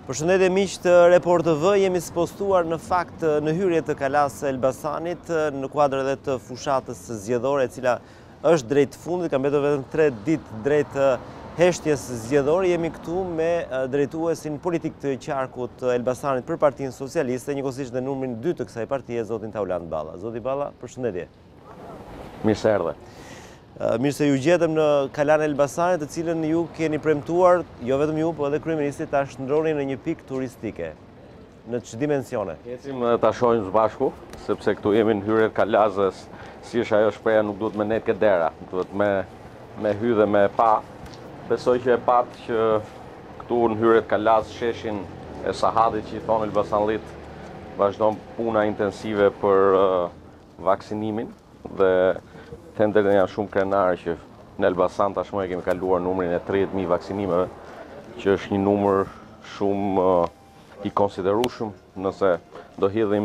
Përshëndetje miq të Report TV, jemi së postuar në fakt në hyrje të Kalas së Elbasanit në kuadër edhe të fushatës zgjedhore, e cila është drejt fundit, ka mbetur vetëm 3 ditë drejt heshtjes zgjedhore. Jemi këtu me drejtuesin politik të qarkut të Elbasanit për Partinë Socialiste, njëkohësisht dhe numrin 2 të kësaj partie, zotin Taulant Balla. Zoti Balla, përshëndetje. Mirë se erdhe. Mirë se ju gjetëm në Kalan e Elbasanit, të cilën ju keni premtuar, jo vetëm ju, po edhe kryeministri ta shndroni në një pikë turistike. Në ç'është dimensione? Ecim ta shohim së bashku, sepse këtu jemi në hyrje Kalazës, si është ajo shpreha, nuk duhet me net ke dera, duhet me hy dhe me pa. Besoj që e pat që këtu në hyrje Kalaz sheshin e Sahadit që i thonë Elbasanlit, vazhdon puna intensive për vaksinimin dhe tenderën janë shumë krenare që në Elbasan tashmë e kemi kaluar numrin e 30.000 vaksinimeve, që është një numër shumë i konsiderueshëm nëse do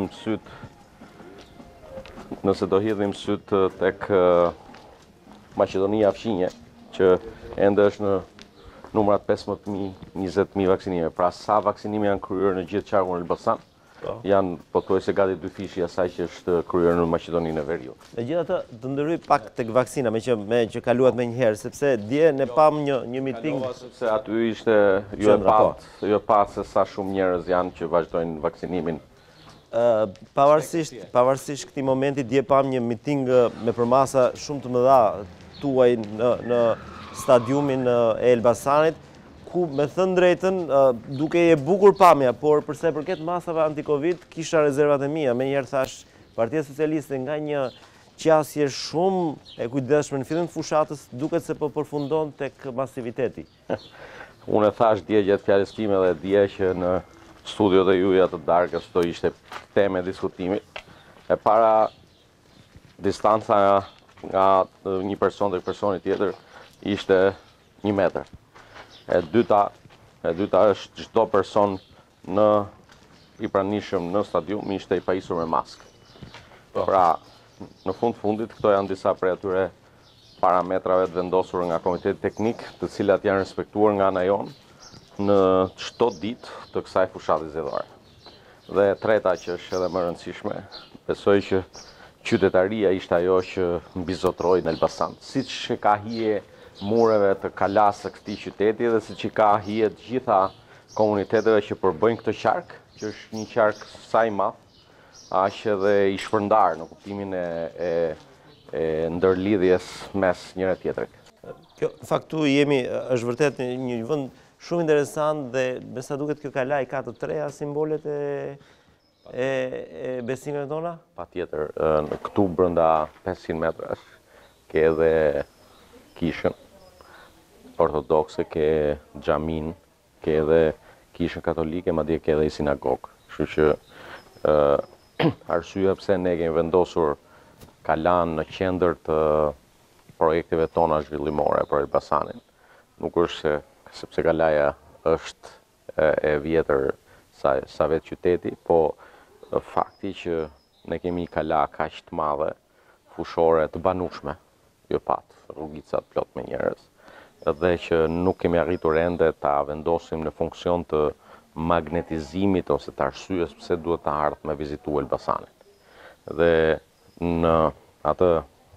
hidhim syt tek Maqedonia Fqinje, që ende është në numrat 15.000, 20.000 vaksinime. Pra sa vaksinime janë kryer në gjithë qarkun e Elbasan, janë pothuajse gati 2 fishi asaj që është kryer në Maqedoninë e Veriut. Megjithatë, të ndërhyj pak tek vaksina, me që kaluat më njëherë, sepse dje ne pam një miting. Sepse aty ishte ju e pat se sa shumë njerëz janë që vazhdojnë vaksinimin. Pavarësisht këtij momenti, dje pam një miting me përmasa shumë të mëdha tuaj në stadiumin e Elbasanit, ku me thënë drejtën, duke e bukur pamja, por përse përket masave anti-Covid, kisha rezervat e mia. Menjëherë thash, Partia Socialiste nga një qasje shumë e kujdesshme në fillim të fushatës, duket se po përfundon tek masiviteti. Unë e thash dje gjatë fjalës time dhe dje që në studiot e juaja të darkës do ishte temë diskutimit. E para, distanca nga një person tek personi tjetër ishte 1 metër. E dyta është çdo person i pranishëm në stadium ishte i pajisur me maskë. Pra, në fundit, këto janë disa prej atyre parametrave të vendosur nga Komiteti Teknik, të cilat janë respektuar nga ana jonë në çdo ditë të kësaj fushate zgjedhore. Dhe treta që është edhe më e rëndësishme, besoj që qytetaria ishte ajo që mbizotroi në Elbasan, siç e ka hije mureve të Kalas së këtij qyteti dhe siç i ka hije të gjitha komuniteteve që përbëjnë këtë qark, që është një qark sa i madh, aq edhe i shpërndar në kuptimin e ndërlidhjes mes njëra tjetrit. Kjo faktu është vërtet një vend shumë interesant dhe me sa duket kjo Kalaj ka të treja simbolet e besimeve tona? Patjetër, këtu brenda 500 metrash ke edhe kishën ortodokse, ke xhamin, ke edhe kishën katolike, madje ke edhe sinagogë. Kështu që arsyeja pse ne kemi vendosur Kalan në qendër të projekteve tona zhvillimore për Elbasanin, nuk është sepse Kalaja është e vjetër sa vetë qyteti, po fakti që ne kemi një Kala kaq të madhe, fushore të banueshme, jo pat, rrugicat plot me njerëz, dhe që nuk kemi arritur ende ta vendosim në funksion të magnetizimit ose të arsyes pse duhet të ardhë me vizitu Elbasanin. Dhe në atë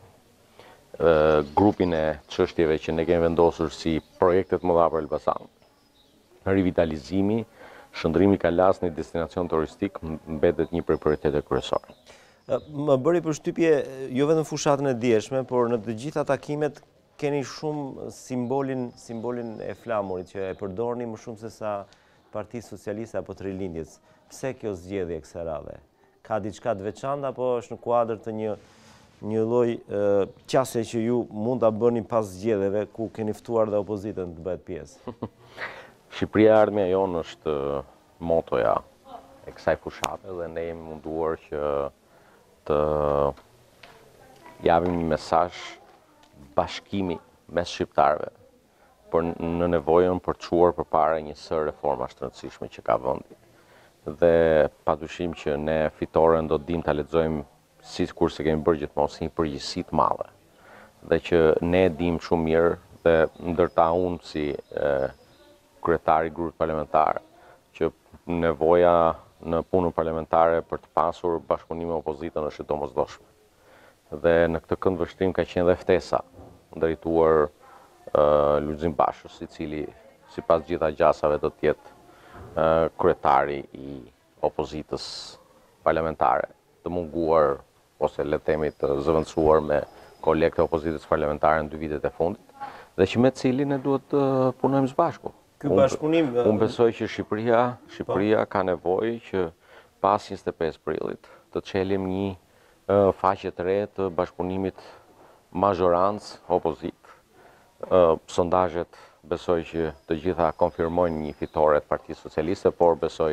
grupin e çështjeve që ne kemi vendosur si projektet mëdha për Elbasan, rivitalizimi, shndrimi i Kalas në destinacion turistik mbetet një prej prioriteteve kryesore. Më bëri përshtypje jo vetëm fushatën e dieshme, por në të gjitha takimet keni shumë simbolin e flamurit që e përdorni më shumë se sa Partia Socialiste apo Trilindjes. Pse kjo zgjedhje kësaj radhe? Ka diçka të veçantë apo është në kuadër të një lloj qasje që ju mund ta bëni pas zgjedhjeve ku keni ftuar dhe opozitën të bëhet pjesë? Shqipëria ardhmja jonë është motoja e kësaj fushate dhe ne jemi munduar që të japim një mesazh bashkimi mes shqiptarëve në nevojën për të çuar përpara një sër reformash të rëndësishme që ka vendi. Dhe padyshim që ne fitoren do dim ta lexojmë sikurse kemi bërë gjithmonë si një përgjegjësi të madhe. Dhe që ne dim shumë mirë dhe ndërta unë si kryetari i grupit parlamentar që nevoja në punën parlamentare për të pasur bashkëpunim me opozitën është e domosdoshme. Dhe në këtë këndvështrim ka qenë dhe ftesa drejtuar Lulzim Bashës, i cili sipas gjitha gjasave do të jetë kryetari i opozitës parlamentare, të munguar ose le të themi të zëvendësuar me kolegë të opozitës parlamentare në 2 vitet e fundit, dhe që me cilin ne duhet të punojmë së bashku. Ky bashkëpunim Unë besoj që Shqipëria ka nevojë që pas 25 prillit të çelim një faqe të re të bashkëpunimit mazhorancë opozit. Sondazhet besoj që të gjitha konfirmojnë një fitore të Partisë Socialiste, por besoj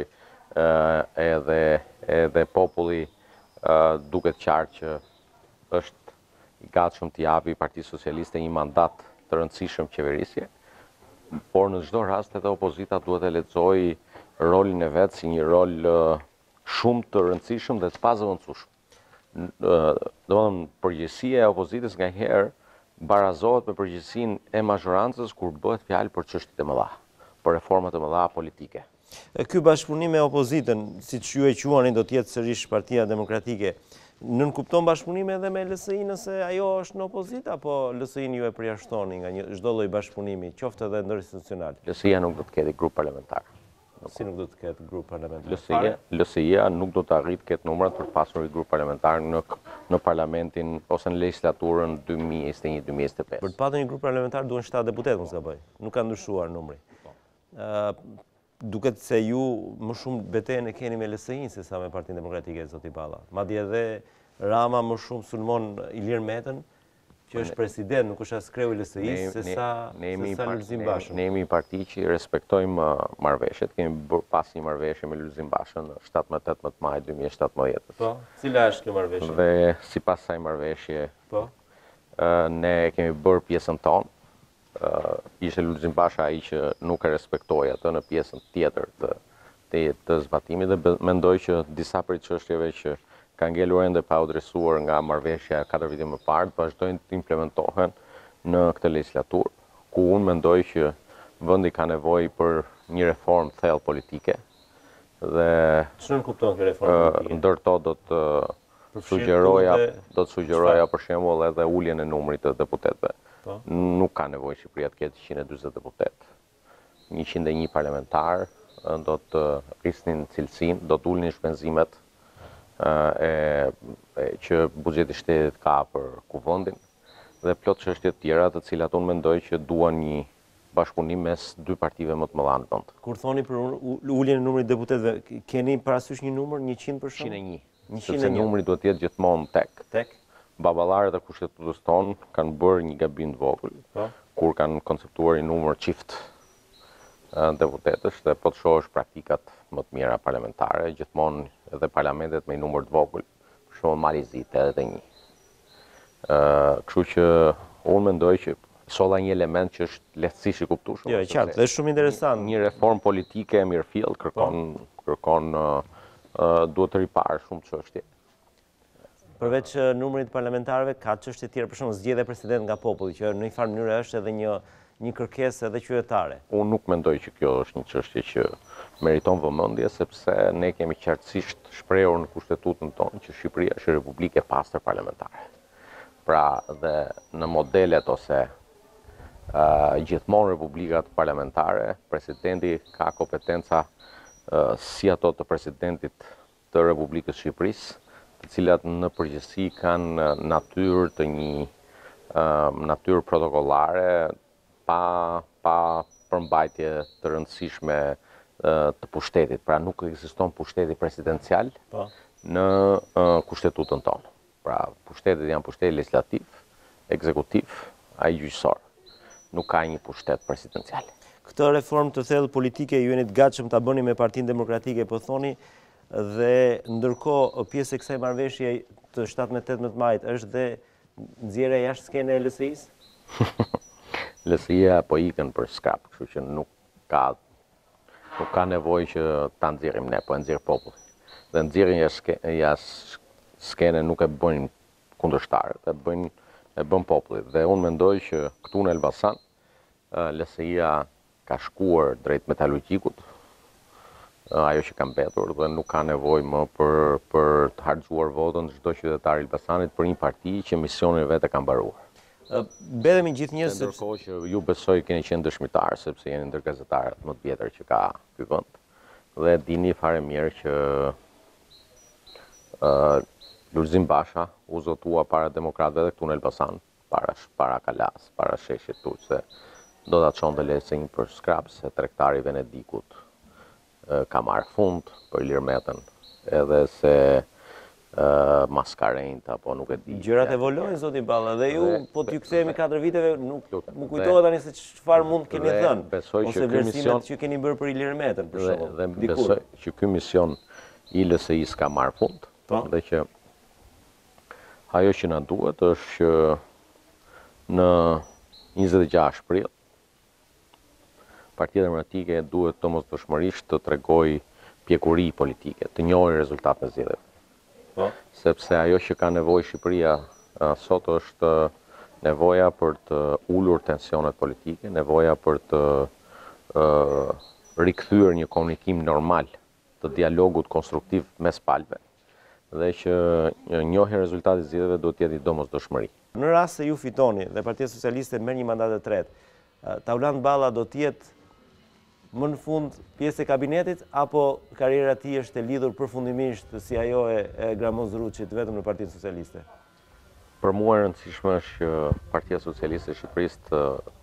edhe populli duket qartë që është i gatshëm të japi Partisë Socialiste një mandat të rëndësishëm qeverisje, por në çdo rast edhe opozita duhet të lexojë rolin e vet si një rol shumë të rëndësishëm dhe të pazëvendësueshëm. Domethënë përgjegjësia e opozitës nganjëherë barazohet me përgjegjësinë e mazhorancës kur bëhet fjalë për çështje të mëdha, për reforma të mëdha politike. Ky bashkëpunim me opozitën, siç ju e quani, do të jetë sërish Partia Demokratike. Nënkupton bashkëpunime edhe me LSI nëse ajo është në opozitë, apo LSI-n ju e përjashtoni nga çdo lloj bashkëpunimi, qoftë edhe ndërinstitucional? LSI-ja nuk do të ketë grup parlamentar. Si nuk do të ketë grup parlamentar? LSI-ja nuk do të arrit këtë numrat për të pasur një grup parlamentar në parlamentin ose në legislaturën 2021-2025. Për të patur një grup parlamentar duhen 7 deputet, mos gaboj. Nuk ka ndryshuar numri. Duket se ju më shumë betejën e keni me LSI-n se sa me Partinë Demokratike, zoti Balla. Madje edhe Rama më shumë sulmon Ilir Metën, që është president, nuk është as kreu i LSI-s, se sa Lulzim Bashën. Ne jemi një parti që respektojmë marrëveshjet. Kemi bërë pas një marrëveshje me Lulzim Bashën në 17-18 maj 2017. Po, cila është kjo marrëveshje? Dhe sipas kësaj marrëveshje, po, ne kemi bërë pjesën tonë. Ishte Lulzim Basha ai që nuk e respektoi atë në pjesën tjetër të zbatimit, dhe mendoj që disa prej çështjeve që ka ngelur ende pa u adresuar nga marrëveshja 4 vite më parë vazhdojnë të implementohen në këtë legislaturë, ku unë mendoj që vendi ka nevojë për një reformë thellë politike. Dhe ç'në kupton kjo reformë politike? Ndërto do të sugjeroja për shembull edhe uljen e numrit të deputetëve. Nuk ka nevojë Shqipëria të ketë 140 deputet. 101 parlamentar do të rrisnin cilësinë, do të ulnin shpenzimet që buxheti i shtetit ka për kuvendin, dhe plot çështje të tjera të cilat unë mendoj që duan një bashkëpunim mes 2 partive më të mëdha në vend. Kur thoni për uljen e numrit të deputetëve, keni parasysh një numër 100 për shembull? 101. Sepse numri duhet të jetë gjithmonë tek. Baballarët e kushtetutës tonë kanë bërë një gabim të vogël, kur kanë konceptuar një numër çift deputetësh, dhe po të shohësh praktikat më të mira parlamentare, gjithmonë edhe parlamentet me një numër të vogël, për shembull Malizit edhe 1. Kështu që unë mendoj që solla një element që është lehtësisht i kuptueshëm. Jo, qartë, dhe shumë interesant. Një reformë politike e mirëfillt kërkon duhet të riparë shumë çështje. Përveç numrit parlamentarëve, ka çështje tjera, për shembull zgjedhja e president nga populli, që në një farë mënyrë është edhe një kërkesë edhe qytetare. Unë nuk mendoj që kjo është një çështje që meriton vëmendje, sepse ne kemi qartësisht shprehur në kushtetutën tonë që Shqipëria është republikë e pastër parlamentare. Pra, dhe në modelet ose gjithmonë republikat parlamentare, presidenti ka kompetenca si ato të presidentit të Republikës Shqipërisë, të cilat në përgjithësi kanë natyrë të një natyrë protokollare, pa përmbajtje të rëndësishme të pushtetit. Pra nuk ekziston pushteti presidencial në kushtetutën tonë. Pra pushtetet janë pushteti legislativ, ekzekutiv, ai gjyqësor. Nuk ka një pushtet presidencial. Këtë reformë të thellë politike ju jeni të gatshëm ta bëni me Partinë Demokratike, po thoni, dhe ndërkohë pjesë e kësaj marrëveshje të 17-18 majit është dhe nxjerrja jashtë skene e LSI-s? LSI-ja po ikën për skrap, kështu që nuk ka nevojë që ta nxjerrim ne, po e nxjerr populli. Dhe nxjerrjen jashtë skene nuk e bëjnë kundërshtarët, e bën populli. Dhe unë mendoj që këtu në Elbasan LSI-ja ka shkuar drejt metalurgjikut, ajo që ka mbetur dhe nuk ka nevojë më për të harxuar votën çdo qytetar i Elbasanit për një parti që misionin vetë ka mbaruar. Bedhemi gjithë njerëz se Ndërkohë që ju besoj keni qenë dëshmitar sepse jeni ndër gazetarët më të vjetër që ka ky vend dhe dini fare mirë që Lulzim Basha u zotua para demokratëve dhe këtu në Elbasan, para Kalas, para sheshit tu se do ta çonte lesin për skrap se tregtari i Venedikut ka marrë fund për Ilir Metën, edhe se Maskarent apo nuk e di. gjërat evolojnë zoti Balla dhe ju po t'ju kthehemi 4 viteve nuk më kujtohet tani se çfarë mund keni thënë ose vlerësimet që keni bërë për Ilir Metën për shembull. Dhe besoj që ky mision i LSI-s ka marrë fund, dhe që ajo që na duhet është që në 26 prill Partia Demokratike duhet domosdoshmërisht të tregojë pjekuri politike, të njohë rezultatet e zgjedhjeve. Sepse ajo që ka nevojë Shqipëria sot është nevoja për të ulur tensionet politike, nevoja për të rikthyer një komunikim normal të dialogut konstruktiv mes palëve dhe që njohja e rezultatit të zgjedhjeve duhet të jetë i domosdoshmëri. Në rast se ju fitoni dhe Partia Socialiste merr një mandat të tretë, Taulant Balla do të jetë më në fund pjesë e kabinetit apo karriera e tij është e lidhur përfundimisht si ajo e Gramoz Ruçit vetëm në Partinë Socialiste? Për mua e rëndësishme është që Partia Socialiste e Shqipërisë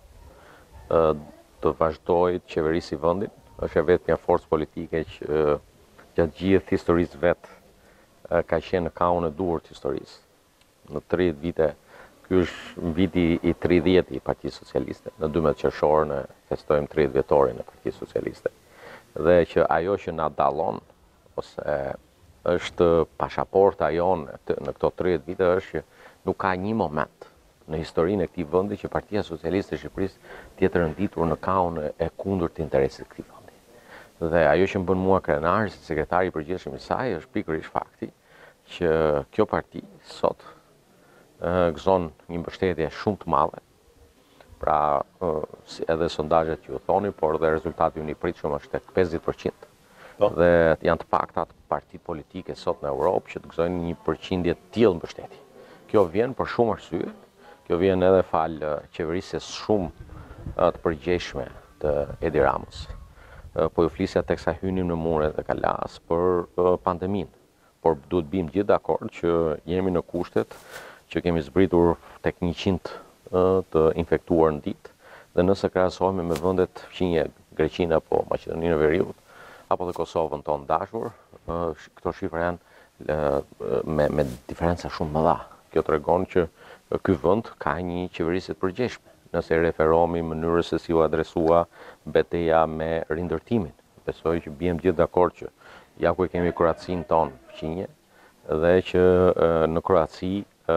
të vazhdojë të qeverisë vendin, është e vetmja forcë politike që gjatë gjithë historisë vet ka qenë në kaun e duhur të historisë. Në 30 vite, ky është viti i 30 i Partisë Socialiste. Në 12 qershor ne festojmë 30 vjetorin e Partisë Socialiste. Dhe që ajo që na dallon ose është pasaporta jonë në këto 30 vite është që nuk ka një moment në historinë e këtij vendi që Partia Socialiste e Shqipërisë të jetë rënditur në kaun e kundërt të interesit të këtij vendi. Dhe ajo që më bën mua krenar si sekretari i përgjithshëm i saj është pikërisht fakti që kjo parti sot gëzon një mbështetje shumë të madhe. Pra, edhe sondazhet që ju thoni, por dhe rezultati i pritshëm është tek 50%. Dhe janë të paktat partitë politike sot në Europë që të gëzojnë një përqindje të tillë mbështetje. Kjo vjen për shumë arsye. Kjo vjen edhe fal qeverisjes shumë të përgjegjshme të Edi Ramës. Po ju flisja teksa hynim në muret e Kalas për pandeminë. Por duhet bim gjithë dakord që jemi në kushtet që kemi zbritur tek 100 të infektuar në ditë, dhe nëse krahasohemi me vendet fqinje Greqinë apo Maqedoninë e Veriut, apo dhe Kosovën tonë dashur, këto shifra janë me diferenca shumë më dha. Kjo tregon që ky vend ka një qeverisje të përgjithshme. Nëse referohemi mënyrës se si u adresua betejë me rindërtimin, besoj që biem gjithë dakord që ja ku e kemi Kroacinë tonë fqinje dhe që në Kroaci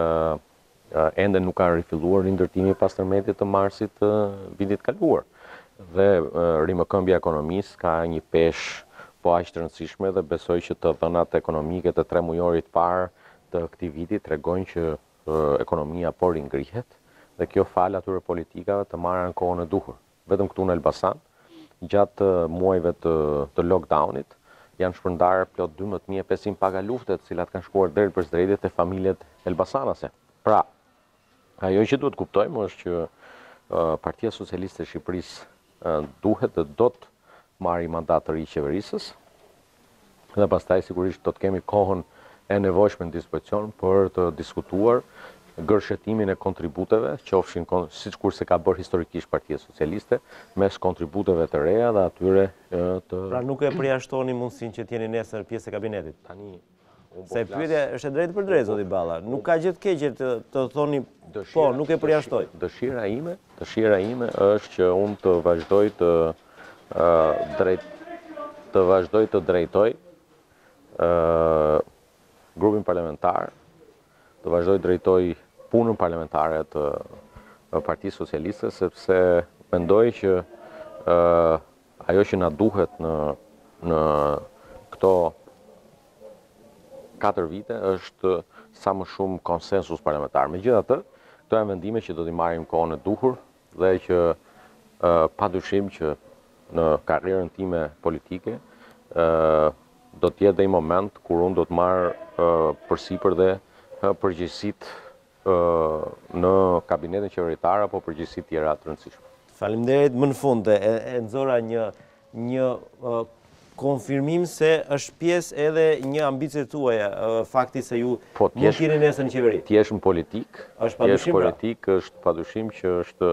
ende nuk ka rifilluar rindërtimi pas tërmetit të marsit të vitit kaluar. Dhe rimëkëmbja ekonomisë ka një peshë po aq të rëndësishme dhe besoj që të dhënat ekonomike të 3 mujorit parë të këtij viti tregojnë që ekonomia po ringrihet dhe kjo fal atyre politikave të marrën kohën e duhur. Vetëm këtu në Elbasan, gjatë muajve të lockdownit, janë shpërndarë plot 12.500 paga lufte, të cilat kanë shkuar drejt për drejt e familjet elbasanase. Pra, ajo që duhet kuptojmë është që Partia Socialiste e Shqipërisë duhet dhe do të marrë mandat të ri qeverisës dhe pastaj sigurisht do të kemi kohën e nevojshme në dispozicion për të diskutuar gërshëtimin e kontributeve, qofshin siç kurse ka bërë historikisht Partia Socialiste, mes kontributeve të reja dhe atyre të... Pra nuk e përjashtoni mundësinë që t'jeni nesër pjesë e kabinetit? Tani, se pyetja është e drejtë për drejtë, zoti Balla. Nuk ka gjë të keqe të thoni po, nuk e përjashtoj. Dëshira ime është që unë të vazhdoj të drejtoj grupin parlamentar, të vazhdoj të drejtoj punën parlamentare të Partisë Socialiste, sepse mendoj që ajo që na duhet në këto 4 vite është sa më shumë konsensus parlamentar. Megjithatë, këto janë vendime që do t'i marrim kohën e duhur dhe që padyshim që në karrierën time politike do të jetë dhe i moment kur unë do të marrë përsipër dhe përgjegjësitë në kabinetin qeveritar apo përgjegjësitë tjera të rëndësishme. Faleminderit. Më në fund e nxora një konfirmim se është pjesë edhe një ambicie tuaja, fakti se ju mund t'jeni nesër në qeveri. Ti jesh në politik, është padyshim që është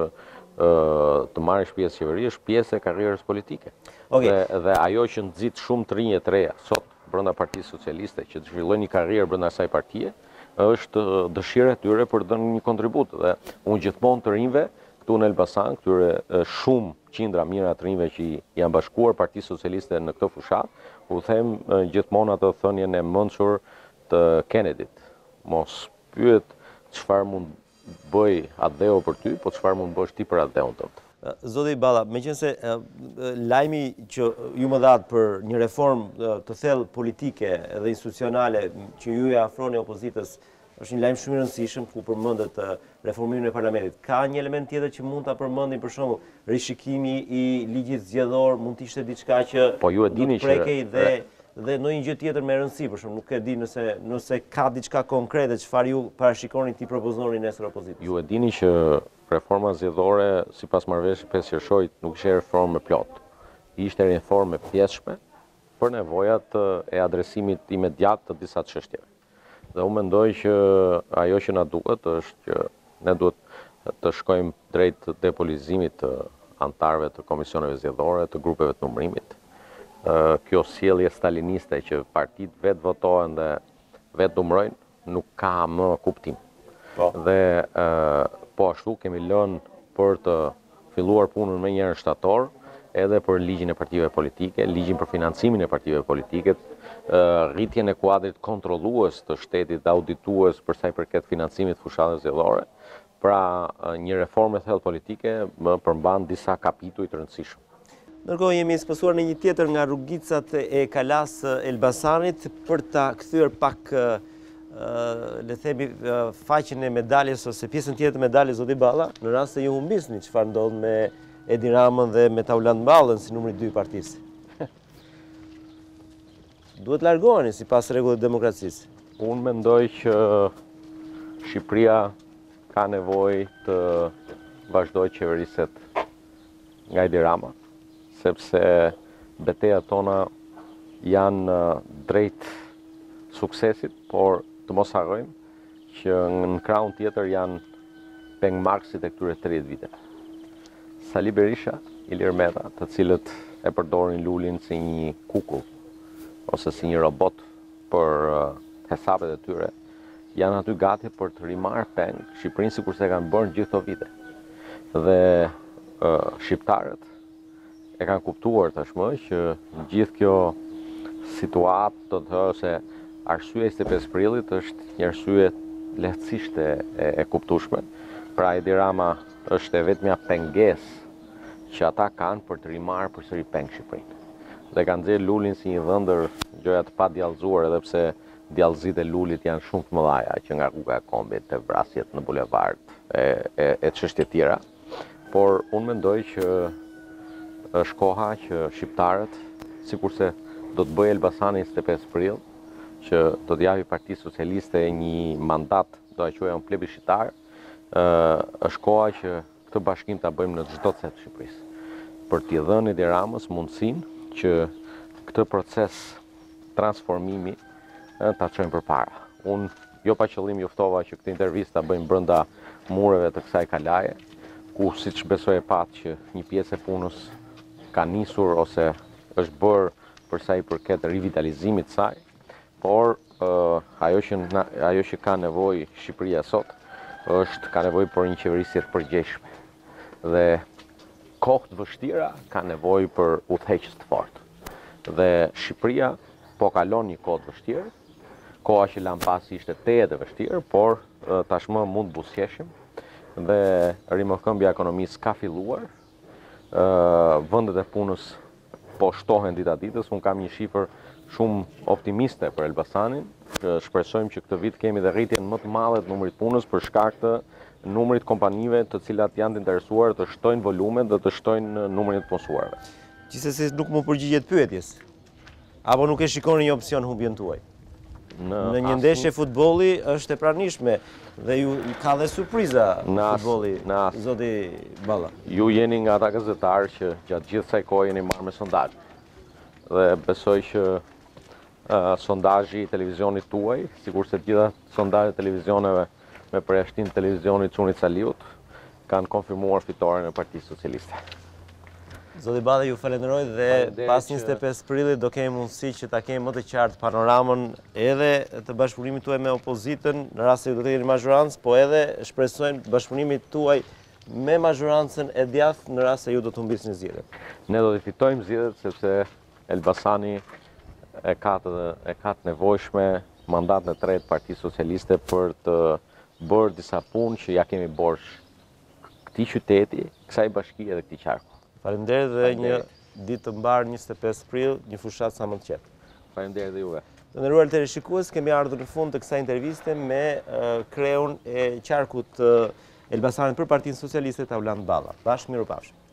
të marrësh pjesë qeveri, është pjesë e karrierës politike. Dhe ajo që nxit shumë të rinj të reja sot brenda Partisë Socialiste që të zhvillojnë një karrierë brenda asaj partie, është dëshira e tyre për të dhënë një kontribut. Dhe unë gjithmonë të rinjve këtu në Elbasan, këtyre shumë qindra mira të rinjve që janë bashkuar Partisë Socialiste në këtë fushat, u them gjithmonë atë thënien e mençur të Kennedyt. Mos pyet çfarë mund bëj atdheu për ty, po çfarë mund bësh ti për atdheun tënd. Zoti Balla, meqense lajmi që ju më dhatë për një reformë të thellë politike dhe institucionale që ju e afroni opozitës është një lajm shumë i rëndësishëm ku përmendet reformimin e parlamentit. Ka një element tjetër që mund ta përmendim, për shembull, rishikimi i ligjit zgjedhor, mund të ishte diçka që ju e dini që prekej dhe ndonjë gjë tjetër me rëndësi, për shembull, nuk e di nëse ka diçka konkrete çfarë ju parashikoni ti propozoni nesër opozitës. Ju e dini që reforma zgjedhore sipas marrëveshjes 5 qershorit nuk ishte reformë plot. Ishte reformë pjesshme për nevojat e adresimit imediat të disa çështjeve. Dhe unë mendoj që ajo që na duhet është që ne duhet të shkojmë drejt depolizimit të antarëve të komisioneve zgjedhore, të grupeve të numërimit. Kjo sjellje staliniste që partitë vetë votohen dhe vetë numërojnë nuk ka më kuptim. Dhe po ashtu kemi lënë për të filluar punën me njëherë shtator, edhe për ligjin e partive politike, ligjin për financimin e partive politike, rritjen e kuadrit kontrollues të shtetit dhe auditues për sa i përket financimit fushatave zgjedhore. Pra, një reformë e thellë politike më përmban disa kapituj të rëndësishëm. Ndërkohë jemi spësuar në një tjetër nga rrugicat e Kalas Elbasanit për ta kthyer pak le themi faqen e medaljes ose pjesën tjetër të medaljes zoti Balla, në rast se ju humbisni çfarë ndodh me Edi Ramën dhe me Tauland Ballën si numri 2 i partisë. Duhet largoheni sipas rregullit të demokracisë. Unë mendoj që Shqipëria ka nevojë të vazhdojë qeveriset nga Edi Rama, sepse betejat tona janë drejt suksesit, por të mos harrojmë që në krahun tjetër janë pengmarrësit e këtyre 30 viteve. Sali Berisha, Ilir Meta, të cilët e përdorin lulin si një kukull ose si një robot për hesabet e tyre, janë aty gati për të rimarrë peng Shqipërinë sikurse kanë bërë gjithë këto vite. Dhe shqiptarët e kanë kuptuar tashmë që gjithë kjo situatë, do të thotë se arsyeja e 25 prillit është një arsye lehtësisht e kuptueshme. Pra Edi Rama është e vetmja pengesë që ata kanë për të rimarrë përsëri peng Shqipërinë. Dhe kanë nxjerrë lulin si një dhëndër gjëja të padjallëzuar, edhe pse djallëzitë e lulit janë shumë të mëdha, që nga rruga e Kombit, te vrasjet në bulevard e çështje tjera. Por unë mendoj që është koha që shqiptarët, sikurse do të bëjë Elbasani 25 prill, që do të japi Partisë Socialiste një mandat, do ta quajmë plebiscitar, është koha që këtë bashkim ta bëjmë në çdo cet të Shqipërisë. Për t'i dhënë Edi Ramës mundësinë që këtë proces transformimi ta çojmë përpara. Unë jo pa qëllim juftova që këtë intervistë ta bëjmë brenda mureve të kësaj kalaje, ku siç besoj e pat që një pjesë e punës ka nisur ose është bërë për sa i përket rivitalizimit të saj, por ajo që ka nevojë Shqipëria sot ka nevojë për një qeverisje të përgjegjshme. Dhe kohë të vështira ka nevojë për udhëheqës të fortë. Dhe Shqipëria po kalon një kohë të vështirë, koha që lan pas ishte tejet e vështirë, por tashmë mund të buzëqeshim dhe rimëkëmbja e ekonomisë ka filluar. Vendet e punës po shtohen dita ditës. Unë kam një shifër shumë optimiste për Elbasanin. Shpresojmë që këtë vit kemi dhe rritjen më të madhe të numrit punës për shkak të numrit kompanive të cilat janë të interesuar të shtojnë volumet dhe të shtojnë numrin e të punësuarve. Gjithsesi nuk më përgjigjet pyetjes. Apo nuk e shikoni një opsion humbjen tuaj? Në një asnjë- ndeshje futbolli është e pranishme dhe ju ka dhe surpriza futbolli, zoti Balla. Ju jeni nga ata gazetarë që gjatë gjithë kësaj kohe jeni marrë me sondazh. Dhe besoj që sondazhi i televizionit tuaj, sikurse të gjitha sondazhet e televizioneve me përjashtim të televizionit Çunit Saliut, kanë konfirmuar fitoren e Partisë Socialiste. Zoti Balla, ju falenderoj dhe pas 25 prillit do kemi mundësi që ta kemi më të qartë panoramën edhe të bashkëpunimit tuaj me opozitën, në rast se ju do të jeni mazhorancë, po edhe shpresojmë bashkëpunimit tuaj me mazhorancën e djathtë në rast se ju do të humbisni zgjedhjet. Ne do të fitojmë zgjedhjet sepse Elbasani e ka të nevojshme mandatin e tretë Partisë Socialiste për të bërë disa punë që ja kemi borxh këtij qyteti, kësaj bashkie dhe këtij qarku. Faleminderit dhe një ditë të mbarë 25 prill, një fushat sa më të qetë. Faleminderit dhe juve. Të nderuar teleshikues, kemi ardhur në fund të kësaj interviste me kreun e qarkut Elbasanit për Partinë Socialiste Taulant Balla. Bashkë miropafshim.